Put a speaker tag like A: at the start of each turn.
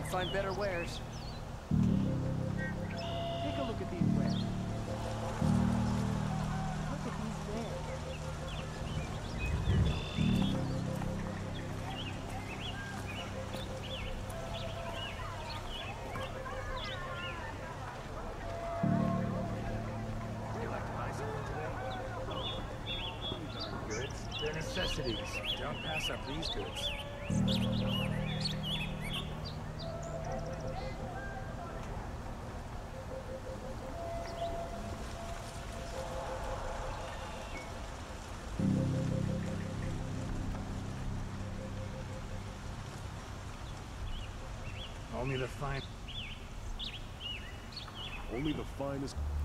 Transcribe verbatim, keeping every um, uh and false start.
A: find better wares. Take a look at these wares. Look at these wares.
B: Would you like to buy something today? These aren't goods. They're necessities. Don't pass up these goods. Only the fine...
C: Only the finest...